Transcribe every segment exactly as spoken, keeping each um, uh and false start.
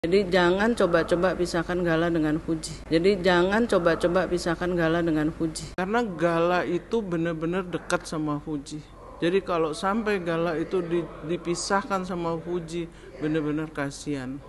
Jadi jangan coba-coba pisahkan Gala dengan Fuji. Jadi jangan coba-coba pisahkan Gala dengan Fuji. Karena Gala itu benar-benar dekat sama Fuji. Jadi kalau sampai Gala itu dipisahkan sama Fuji, benar-benar kasihan.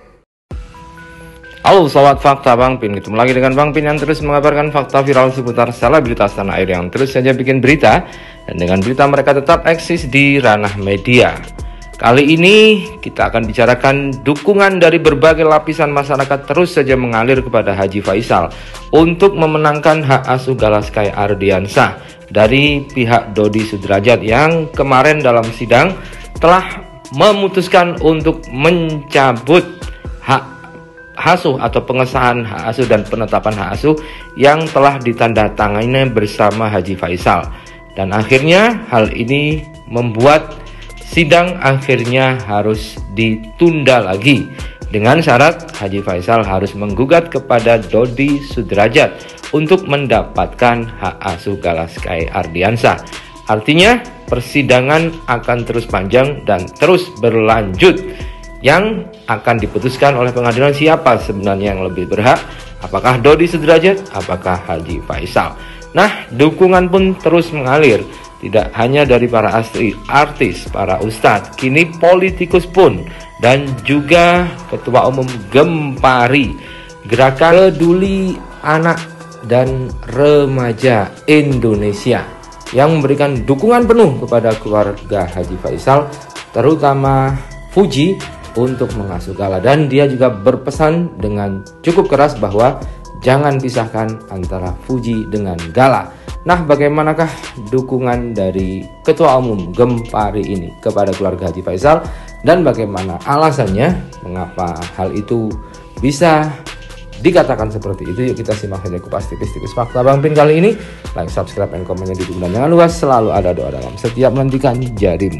Halo sobat fakta Bang Pin, ketemu lagi dengan Bang Pin yang terus mengabarkan fakta viral seputar selebritas tanah air yang terus saja bikin berita, dan dengan berita mereka tetap eksis di ranah media. Kali ini kita akan bicarakan dukungan dari berbagai lapisan masyarakat terus saja mengalir kepada Haji Faisal untuk memenangkan hak asuh Gala Sky Ardiansah dari pihak Dodi Sudrajat yang kemarin dalam sidang telah memutuskan untuk mencabut hak asuh atau pengesahan hak asuh dan penetapan hak asuh yang telah ditandatangani bersama Haji Faisal. Dan akhirnya hal ini membuat sidang akhirnya harus ditunda lagi dengan syarat Haji Faisal harus menggugat kepada Dodi Sudrajat untuk mendapatkan hak asuh Gala Sky Ardiansah. Artinya persidangan akan terus panjang dan terus berlanjut, yang akan diputuskan oleh pengadilan siapa sebenarnya yang lebih berhak, apakah Dodi Sudrajat, apakah Haji Faisal. Nah, dukungan pun terus mengalir, tidak hanya dari para astri, artis, para ustadz, kini politikus pun, dan juga Ketua Umum Gempari, Gerakan Peduli Anak dan Remaja Indonesia, yang memberikan dukungan penuh kepada keluarga Haji Faisal, terutama Fuji, untuk mengasuh Gala. Dan dia juga berpesan dengan cukup keras bahwa jangan pisahkan antara Fuji dengan Gala. Nah, bagaimanakah dukungan dari Ketua Umum Gempari ini kepada keluarga Haji Faisal, dan bagaimana alasannya mengapa hal itu bisa dikatakan seperti itu? Yuk kita simak saja kupas tipis-tipis fakta Bang Pin kali ini. Like, subscribe, dan komennya didukung, dan jangan lupa selalu ada doa dalam setiap menghentikan jarimu.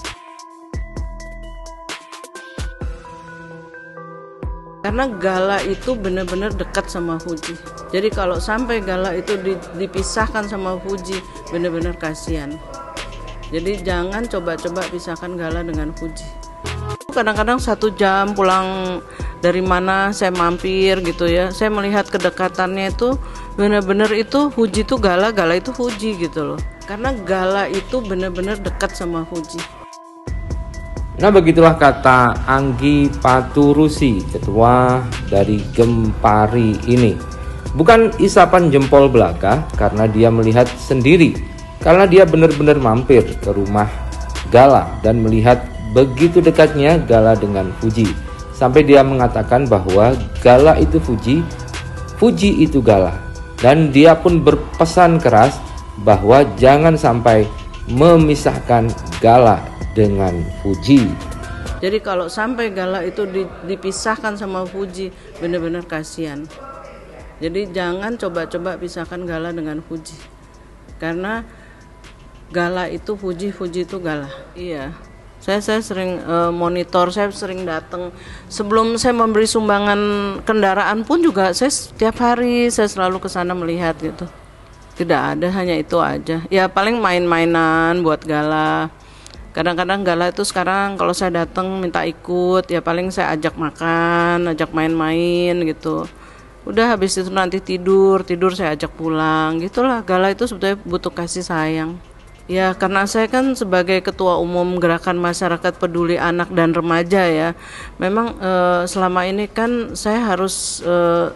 Karena Gala itu benar-benar dekat sama Fuji. Jadi kalau sampai Gala itu dipisahkan sama Fuji, benar-benar kasihan. Jadi jangan coba-coba pisahkan Gala dengan Fuji. Kadang-kadang satu jam pulang dari mana saya mampir gitu ya, saya melihat kedekatannya itu benar-benar itu Fuji itu Gala, Gala itu Fuji gitu loh. Karena Gala itu benar-benar dekat sama Fuji. Nah, begitulah kata Anggi Paturusi, ketua dari Gempari ini. Bukan isapan jempol belaka, karena dia melihat sendiri, karena dia benar-benar mampir ke rumah Gala dan melihat begitu dekatnya Gala dengan Fuji, sampai dia mengatakan bahwa Gala itu Fuji, Fuji itu Gala. Dan dia pun berpesan keras bahwa jangan sampai memisahkan Gala dengan Fuji. Jadi kalau sampai Gala itu dipisahkan sama Fuji, benar-benar kasihan. Jadi jangan coba-coba pisahkan Gala dengan Fuji. Karena Gala itu Fuji, Fuji itu Gala. Iya. Saya saya sering uh, monitor, saya sering datang. Sebelum saya memberi sumbangan kendaraan pun juga saya setiap hari saya selalu ke sana melihat gitu. Tidak ada, hanya itu aja. Ya paling main-mainan buat Gala. Kadang-kadang Gala itu sekarang kalau saya datang minta ikut, ya paling saya ajak makan, ajak main-main gitu. Udah habis itu nanti tidur, tidur saya ajak pulang. Gitulah, Gala itu sebetulnya butuh kasih sayang. Ya karena saya kan sebagai Ketua Umum Gerakan Masyarakat Peduli Anak dan Remaja ya, memang eh, selama ini kan saya harus eh,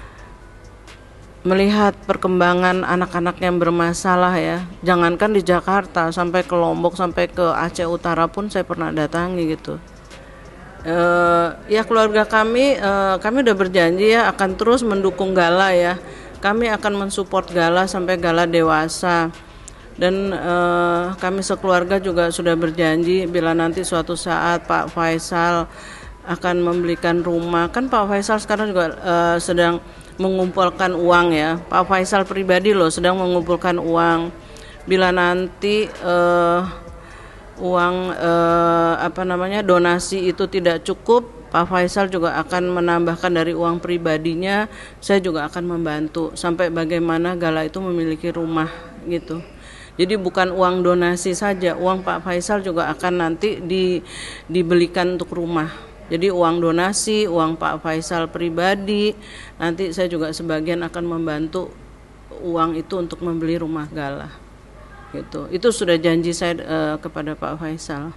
melihat perkembangan anak-anak yang bermasalah ya. Jangankan di Jakarta, sampai ke Lombok, sampai ke Aceh Utara pun saya pernah datangi gitu. E, ya keluarga kami, e, kami udah berjanji ya akan terus mendukung Gala ya. Kami akan mensupport Gala sampai Gala dewasa. Dan e, kami sekeluarga juga sudah berjanji bila nanti suatu saat Pak Faisal akan membelikan rumah. Kan Pak Faisal sekarang juga e, sedang mengumpulkan uang ya, Pak Faisal pribadi loh sedang mengumpulkan uang. Bila nanti uh, uang uh, apa namanya donasi itu tidak cukup, Pak Faisal juga akan menambahkan dari uang pribadinya. Saya juga akan membantu sampai bagaimana Gala itu memiliki rumah gitu. Jadi bukan uang donasi saja, uang Pak Faisal juga akan nanti di, dibelikan untuk rumah. Jadi uang donasi, uang Pak Faisal pribadi, nanti saya juga sebagian akan membantu uang itu untuk membeli rumah Gala. Gitu. Itu sudah janji saya uh, kepada Pak Faisal.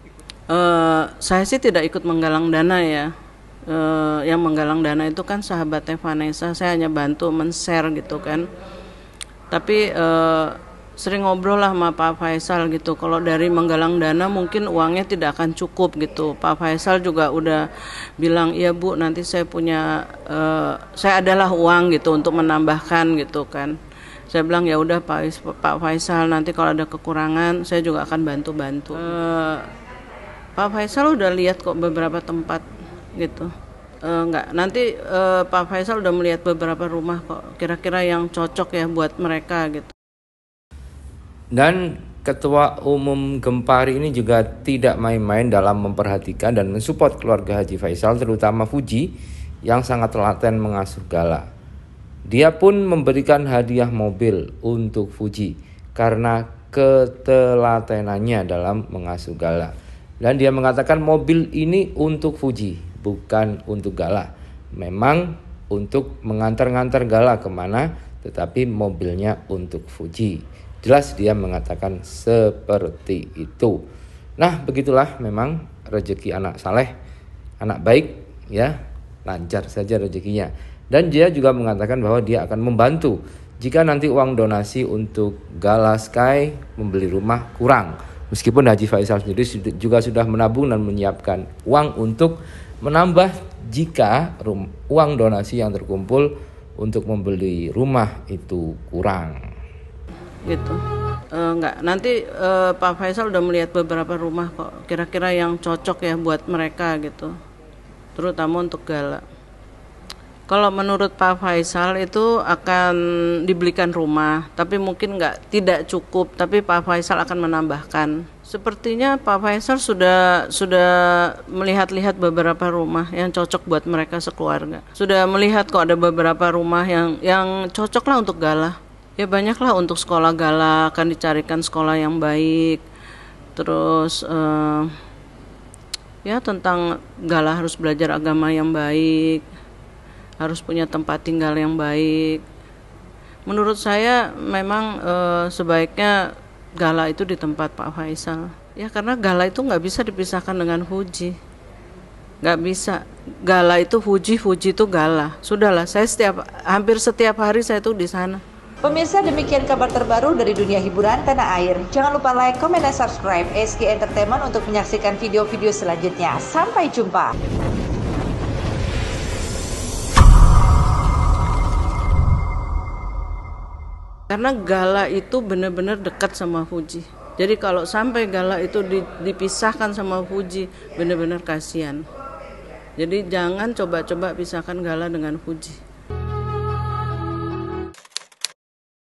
Uh, saya sih tidak ikut menggalang dana ya. Uh, yang menggalang dana itu kan sahabatnya Vanessa. Saya hanya bantu men-share gitu kan. Tapi uh, sering ngobrol lah sama Pak Faisal gitu. Kalau dari menggalang dana mungkin uangnya tidak akan cukup gitu. Pak Faisal juga udah bilang, iya Bu, nanti saya punya, uh, saya adalah uang gitu untuk menambahkan gitu kan. Saya bilang ya udah Pak, Pak Faisal, nanti kalau ada kekurangan saya juga akan bantu-bantu. Uh, Pak Faisal udah lihat kok beberapa tempat gitu. Uh, enggak, nanti uh, Pak Faisal udah melihat beberapa rumah kok. Kira-kira yang cocok ya buat mereka gitu. Dan Ketua Umum Gempari ini juga tidak main-main dalam memperhatikan dan mensupport keluarga Haji Faisal, terutama Fuji yang sangat telaten mengasuh Gala. Dia pun memberikan hadiah mobil untuk Fuji karena ketelatenannya dalam mengasuh Gala. Dan dia mengatakan mobil ini untuk Fuji, bukan untuk Gala. Memang untuk mengantar-ngantar Gala kemana, tetapi mobilnya untuk Fuji. Jelas dia mengatakan seperti itu. Nah, begitulah memang rezeki anak saleh, anak baik ya, lancar saja rezekinya. Dan dia juga mengatakan bahwa dia akan membantu jika nanti uang donasi untuk Gala Sky membeli rumah kurang. Meskipun Haji Faisal sendiri juga sudah menabung dan menyiapkan uang untuk menambah jika rum- uang donasi yang terkumpul untuk membeli rumah itu kurang. Gitu. Uh, enggak, nanti uh, Pak Faisal udah melihat beberapa rumah kok. Kira-kira yang cocok ya buat mereka gitu. Terutama untuk Gala. Kalau menurut Pak Faisal itu akan dibelikan rumah, tapi mungkin nggak tidak cukup, tapi Pak Faisal akan menambahkan. Sepertinya Pak Faisal sudah sudah melihat-lihat beberapa rumah yang cocok buat mereka sekeluarga. Sudah melihat kok ada beberapa rumah yang yang cocok lah untuk Gala. Ya banyaklah untuk sekolah Gala, akan dicarikan sekolah yang baik. Terus uh, ya tentang Gala harus belajar agama yang baik, harus punya tempat tinggal yang baik. Menurut saya memang uh, sebaiknya Gala itu di tempat Pak Faisal. Ya karena Gala itu nggak bisa dipisahkan dengan Fuji. Nggak bisa. Gala itu Fuji, Fuji itu Gala. Sudahlah, saya setiap hampir setiap hari saya tuh di sana. Pemirsa, demikian kabar terbaru dari dunia hiburan tanah air. Jangan lupa like, comment, dan subscribe S G Entertainment untuk menyaksikan video-video selanjutnya. Sampai jumpa. Karena Gala itu benar-benar dekat sama Fuji. Jadi kalau sampai Gala itu dipisahkan sama Fuji, benar-benar kasihan. Jadi jangan coba-coba pisahkan Gala dengan Fuji.